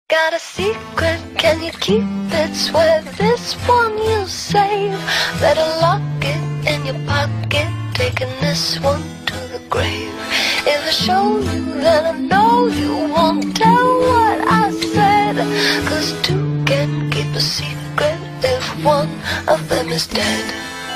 Got a secret, can you keep it? Swear this one you'll save. Better lock it in your pocket, taking this one to the grave. If I show you, then I know you won't tell what I said. 'Cause two can keep a secret if one of them is dead.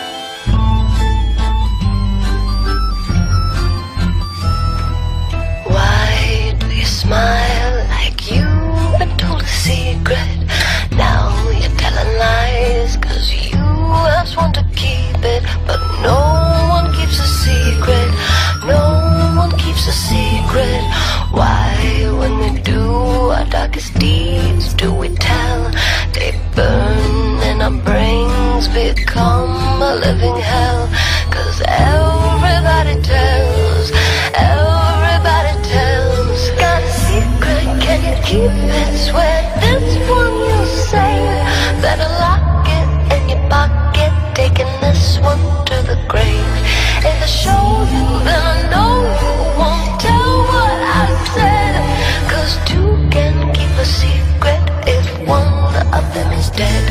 Why do you smile like you've been told a secret? Now you're telling lies 'cause you asked one to keep it. But no one keeps a secret, no one keeps a secret. Why, when we do our darkest deeds, do we tell? They burn and our brains become a living hell. 'Cause everybody tells, everybody tells. Got a secret, can you keep it? Swear this one you'll save. Better lock it in your pocket, taking this one to the grave. If I show you, then I know you won't tell what I said. 'Cause two can keep a secret if one of them is dead.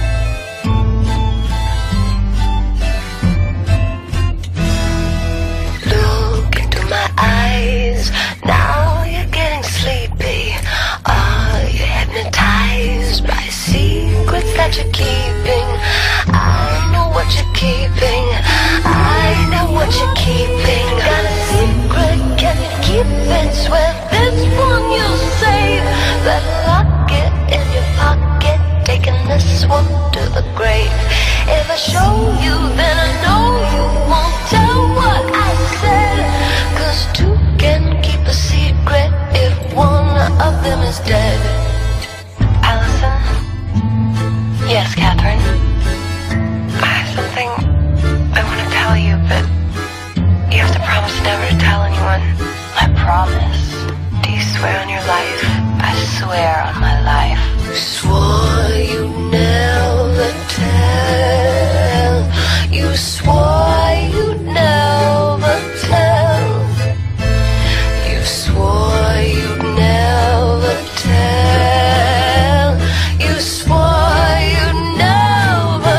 Look into my eyes, now you're getting sleepy. Are you hypnotized by secrets that you're keeping? I know what you're keeping, I know what you're keeping. Got a secret, can you keep it? Swear this one you'll save. Better lock it in your pocket, taking this one to the grave. If I show you, then I know you won't tell what I said. 'Cause two can keep a secret if one of them is dead. Allison? Yes, Catherine? I have something I want to tell you, but you have to promise never to tell anyone. I promise. Do you swear on your life? I swear on my life. You swore you'd never tell. You swore you'd never tell. You swore you'd never tell. You swore you'd never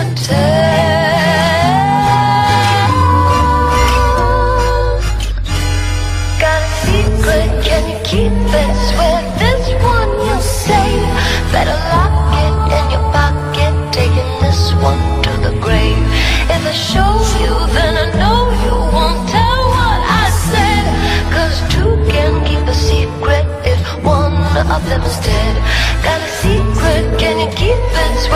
tell. Got a secret, can you keep it? Swear this one you'll save. Better lock it in your pocket, taking this one to the grave. If I show you, then I know you won't tell what I said. 'Cause two can keep a secret if one of them is dead. Got a secret, can you keep it? Swear